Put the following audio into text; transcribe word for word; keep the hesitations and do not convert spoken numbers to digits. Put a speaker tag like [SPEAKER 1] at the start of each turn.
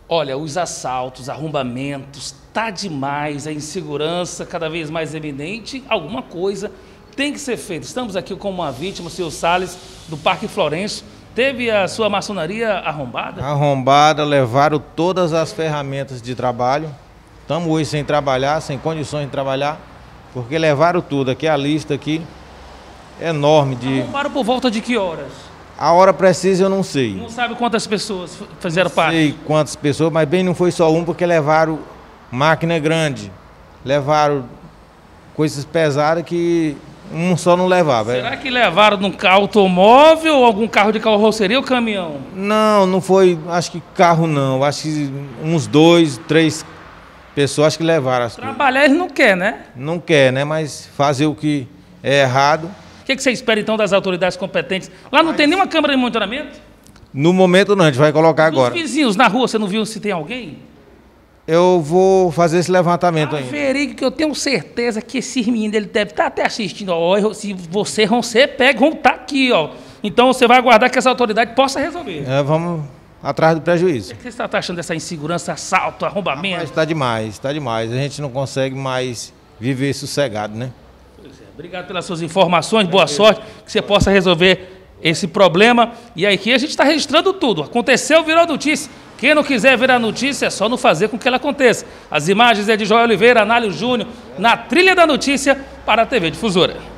[SPEAKER 1] Olha, os assaltos, arrombamentos, tá demais, a insegurança cada vez mais evidente, alguma coisa tem que ser feita. Estamos aqui com uma vítima, o senhor Salles, do Parque Florencio. Teve a sua maçonaria arrombada?
[SPEAKER 2] Arrombada, levaram todas as ferramentas de trabalho. Estamos hoje sem trabalhar, sem condições de trabalhar, porque levaram tudo. Aqui a lista aqui é enorme de...
[SPEAKER 1] Arrombaram por volta de que horas?
[SPEAKER 2] A hora precisa eu não sei.
[SPEAKER 1] Não sabe quantas pessoas fizeram parte?
[SPEAKER 2] Não sei quantas pessoas, mas bem não foi só um, porque levaram máquina grande. Levaram coisas pesadas que um só não levava.
[SPEAKER 1] Será que levaram num carro automóvel ou algum carro de carroceria ou caminhão?
[SPEAKER 2] Não, não foi, acho que carro não. Acho que uns dois, três pessoas acho que levaram as coisas.
[SPEAKER 1] Trabalhar eles não quer, né?
[SPEAKER 2] Não quer, né? Mas fazer o que é errado.
[SPEAKER 1] O que, que você espera então das autoridades competentes? Lá não tem nenhuma câmera de monitoramento?
[SPEAKER 2] No momento não, a gente vai colocar agora.
[SPEAKER 1] Os vizinhos na rua, você não viu se tem alguém?
[SPEAKER 2] Eu vou fazer esse levantamento ainda.
[SPEAKER 1] Averiguo, que eu tenho certeza que esse menino ele deve estar até assistindo. Ó, se você você pega, vão estar aqui, ó. Então você vai aguardar que essa autoridade possa resolver.
[SPEAKER 2] É, vamos atrás do prejuízo.
[SPEAKER 1] O que você está achando dessa insegurança, assalto, arrombamento?
[SPEAKER 2] Está demais, está demais. A gente não consegue mais viver sossegado, né?
[SPEAKER 1] Pois é. Obrigado pelas suas informações, boa sorte, que você possa resolver esse problema. E aqui a gente está registrando tudo. Aconteceu, virou notícia. Quem não quiser ver a notícia é só não fazer com que ela aconteça. As imagens é de Joel Oliveira, Análio Júnior, na trilha da notícia para a T V Difusora.